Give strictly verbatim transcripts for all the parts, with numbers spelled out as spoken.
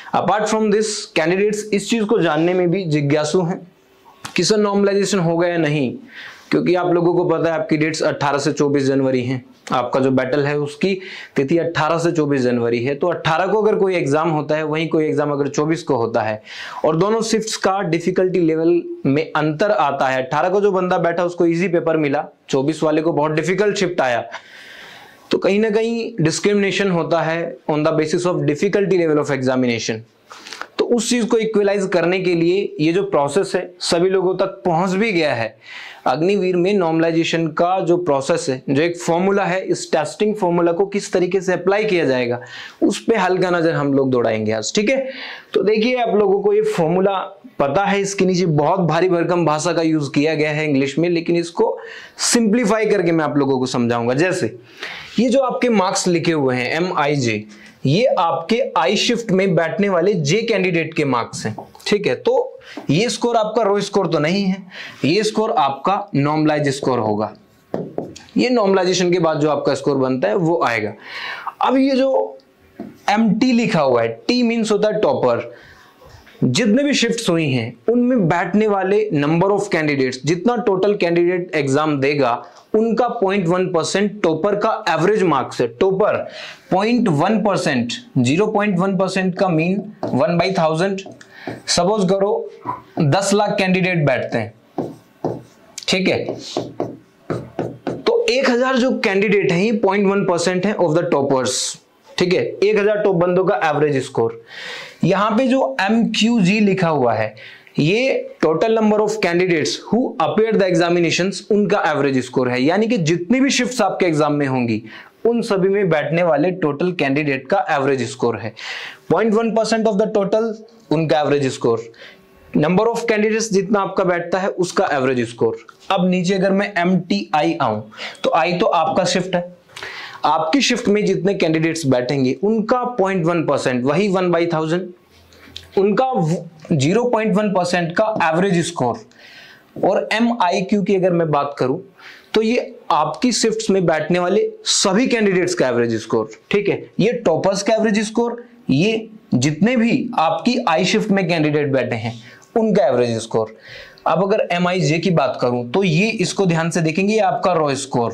Apart from this candidates इस चीज को जानने में भी जिज्ञासु हैं कि सर नॉर्मलाइजेशन होगा या नहीं, क्योंकि आप लोगों को पता है आपकी डेट्स अठारह से चौबीस जनवरी हैं, आपका जो बैटल है उसकी तिथि अठारह से चौबीस जनवरी है। तो अठारह को अगर कोई एग्जाम होता है, वहीं कोई एग्जाम अगर चौबीस को होता है और दोनों शिफ्ट्स का डिफिकल्टी लेवल में अंतर आता है, अठारह को जो बंदा बैठा उसको इजी पेपर मिला, चौबीस वाले को बहुत डिफिकल्ट शिफ्ट आया, तो कहीं ना कहीं डिस्क्रिमिनेशन होता है on the basis of difficulty level of examination. तो उस चीज को इक्वलाइज करने के लिए ये जो प्रोसेस है सभी लोगों तक पहुंच भी गया है। अग्निवीर में नॉर्मलाइजेशन का जो प्रोसेस है, जो एक फॉर्मूला है, इस टेस्टिंग फॉर्मूला को किस तरीके से अप्लाई किया जाएगा उस पे हल्का नजर हम लोग दौड़ाएंगे आज, ठीक है। तो देखिए आप लोगों को ये फॉर्मूला पता है, इसके नीचे बहुत भारी भरकम भाषा का यूज किया गया है इंग्लिश में, लेकिन इसको सिंप्लीफाई करके मैं आप लोगों को समझाऊंगा। जैसे ये जो आपके मार्क्स लिखे हुए हैं एम आई जे, ये आपके आई शिफ्ट में बैठने वाले जे कैंडिडेट के मार्क्स हैं, ठीक है। तो ये स्कोर आपका रो स्कोर तो नहीं है, ये स्कोर आपका नॉर्मलाइज स्कोर होगा। ये नॉर्मलाइजेशन के बाद जो आपका स्कोर बनता है वो आएगा। अब ये जो एम टी लिखा हुआ है, टी मीन्स होता है टॉपर, जितने भी शिफ्ट्स हुई हैं उनमें बैठने वाले नंबर ऑफ कैंडिडेट्स, जितना टोटल कैंडिडेट एग्जाम देगा उनका पॉइंट वन परसेंट टॉपर का एवरेज मार्क्स है। Topper point one percent, zero point one percent का mean one by thousand. Suppose करो दस लाख कैंडिडेट बैठते हैं, ठीक है, तो एक हजार जो कैंडिडेट है ये पॉइंट वन परसेंट है ऑफ द टॉपर्स, ठीक है। एक हजार टॉप बंदों का एवरेज स्कोर। यहां पे जो एम क्यू जी लिखा हुआ है ये total number of candidates who appear the examinations, उनका एवरेज स्कोर है। यानी कि जितनी भी शिफ्ट्स आपके एग्जाम में होंगी उन सभी में बैठने वाले टोटल कैंडिडेट का एवरेज स्कोर है। Point one percent of the total उनका average score, number of candidates जितना आपका बैठता है उसका एवरेज स्कोर। अब नीचे अगर मैं एम टी आई आऊं तो आई तो आपका शिफ्ट है, आपकी शिफ्ट में जितने कैंडिडेट्स बैठेंगे उनका पॉइंट वन परसेंट, वही वन बाई थाउजेंड, उनका जीरो पॉइंट वन परसेंट का एवरेज स्कोर। और एम आई क्यू की अगर मैं बात करूं तो ये आपकी शिफ्ट्स में बैठने वाले सभी कैंडिडेट्स का एवरेज स्कोर, ठीक है। ये टॉपर्स का एवरेज स्कोर, ये जितने भी आपकी आई शिफ्ट में कैंडिडेट बैठे हैं उनका एवरेज स्कोर। अब अगर एम आई जे की बात करूं तो ये, इसको ध्यान से देखेंगे, ये आपका raw score.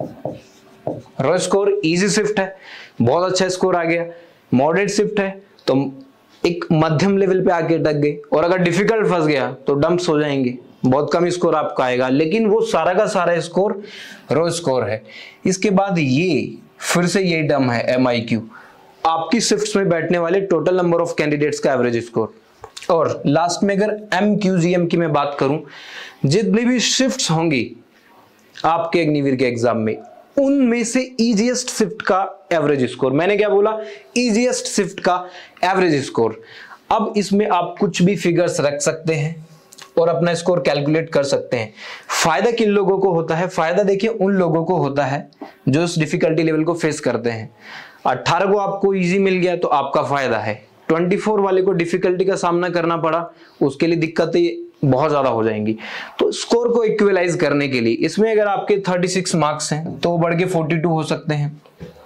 Raw score easy shift है, बहुत अच्छा स्कोर आ गया। मॉडरेट शिफ्ट है तो एक मध्यम लेवल पे आके अटक गए, और अगर डिफिकल्ट फंस गया तो डंप्स हो जाएंगे, बहुत कम स्कोर आपका आएगा, लेकिन वो सारा का सारा स्कोर रो स्कोर है। इसके बाद ये फिर से ये टर्म है एम आई क्यू, आपकी शिफ्ट्स में बैठने वाले टोटल नंबर ऑफ कैंडिडेट्स का एवरेज स्कोर। और लास्ट में अगर एम क्यू जी एम की मैं बात करूं, जितनी भी शिफ्ट्स होंगी आपके अग्निवीर के एग्जाम में उनमें से इजीएस्ट शिफ्ट का एवरेज स्कोर। मैंने क्या बोला? इजीएस्ट शिफ्ट का एवरेज स्कोर। अब इसमें आप कुछ भी फिगर्स रख सकते हैं और अपना स्कोर कैलकुलेट कर सकते हैं। फायदा किन लोगों को होता है? फायदा देखिए उन लोगों को होता है जो इस डिफिकल्टी लेवल को फेस करते हैं। अठारह को आपको इजी मिल गया तो आपका फायदा है, चौबीस वाले को डिफिकल्टी का सामना करना पड़ा, उसके लिए दिक्कतें बहुत ज्यादा हो जाएंगी। तो स्कोर को इक्वलाइज करने के लिए इसमें अगर आपके छत्तीस मार्क्स हैं तो बढ़ के बयालीस हो सकते हैं।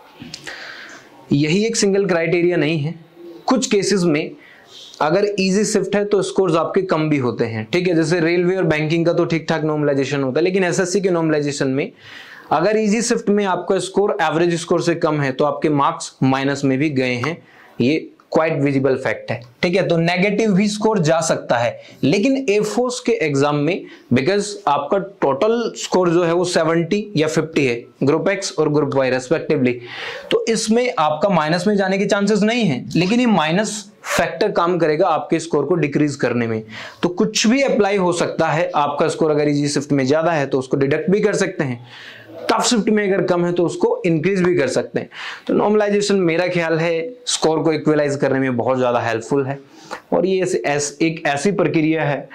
यही एक सिंगल क्राइटेरिया नहीं है, कुछ केसेस में अगर इजी शिफ्ट है तो स्कोर्स आपके कम भी होते हैं, ठीक है। जैसे रेलवे और बैंकिंग का तो ठीक ठाक नॉर्मलाइजेशन होता है, लेकिन एसएससी के नॉर्मलाइजेशन में अगर इजी शिफ्ट में आपका स्कोर एवरेज स्कोर से कम है तो आपके मार्क्स माइनस में भी गए हैं, ये क्वाइट विजिबल फैक्ट है, ठीक है। तो नेगेटिव भी स्कोर जा सकता है, लेकिन एयरफोर्स के एग्जाम में बिकॉज आपका टोटल स्कोर जो है वो सत्तर या पचास है, ग्रुप एक्स और ग्रुप वाई रेस्पेक्टिवली, तो इसमें आपका माइनस में जाने के चांसेस नहीं है, लेकिन ये माइनस फैक्टर काम करेगा आपके स्कोर को डिक्रीज करने में। तो कुछ भी अप्लाई हो सकता है, आपका स्कोर अगर इजी शिफ्ट में ज्यादा है तो उसको डिडक्ट भी कर सकते हैं, टफ शिफ्ट में अगर कम है तो उसको इंक्रीज भी कर सकते हैं। तो नॉर्मलाइजेशन मेरा ख्याल है स्कोर को इक्वलाइज करने में बहुत ज्यादा हेल्पफुल है, और ये ऐस, एक ऐसी प्रक्रिया है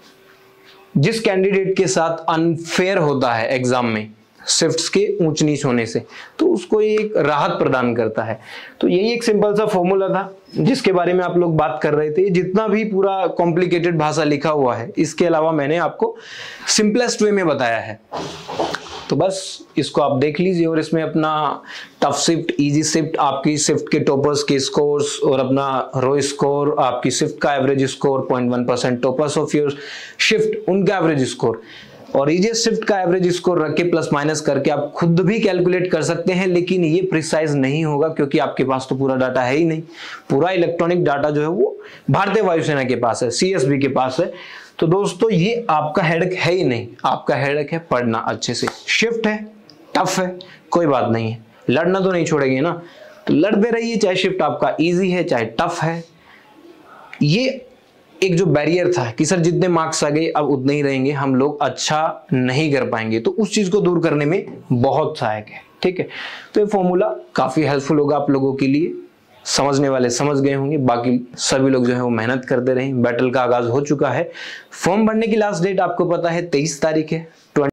जिस कैंडिडेट के साथ अनफेयर होता है एग्जाम में शिफ्ट्स के ऊंच नीच होने से, तो उसको ये एक राहत प्रदान करता है। तो यही एक सिंपल सा फॉर्मूला था जिसके बारे में आप लोग बात कर रहे थे। जितना भी पूरा कॉम्प्लिकेटेड भाषा लिखा हुआ है, इसके अलावा मैंने आपको सिंपलेस्ट वे में बताया है। तो बस इसको आप देख लीजिए और इसमें अपना टफ शिफ्ट, इजी शिफ्ट, आपकी शिफ्ट के टॉपर्स के स्कोर्स और अपना रो स्कोर, आपकी शिफ्ट का average score, point one percent toppers of your shift उनका एवरेज स्कोर और इजीएस्ट शिफ्ट का एवरेज स्कोर रख के प्लस माइनस करके आप खुद भी कैलकुलेट कर सकते हैं, लेकिन ये प्रिसाइज नहीं होगा क्योंकि आपके पास तो पूरा डाटा है ही नहीं। पूरा इलेक्ट्रॉनिक डाटा जो है वो भारतीय वायुसेना के पास है, सीएसबी के पास है। तो दोस्तों ये आपका हेडेक है ही नहीं, आपका हेडेक है पढ़ना अच्छे से। शिफ्ट है, टफ है, कोई बात नहीं है, लड़ना तो नहीं छोड़ेंगे ना, तो लड़ते रहिए, चाहे शिफ्ट आपका इजी है चाहे टफ है। ये एक जो बैरियर था कि सर जितने मार्क्स आ गए अब उतने ही रहेंगे, हम लोग अच्छा नहीं कर पाएंगे, तो उस चीज को दूर करने में बहुत सहायक है। ठीक है, तो ये फॉर्मूला काफी हेल्पफुल होगा आप लोगों के लिए। समझने वाले समझ गए होंगे, बाकी सभी लोग जो है वो मेहनत करते रहे। बैटल का आगाज हो चुका है। फॉर्म भरने की लास्ट डेट आपको पता है तेईस तारीख है।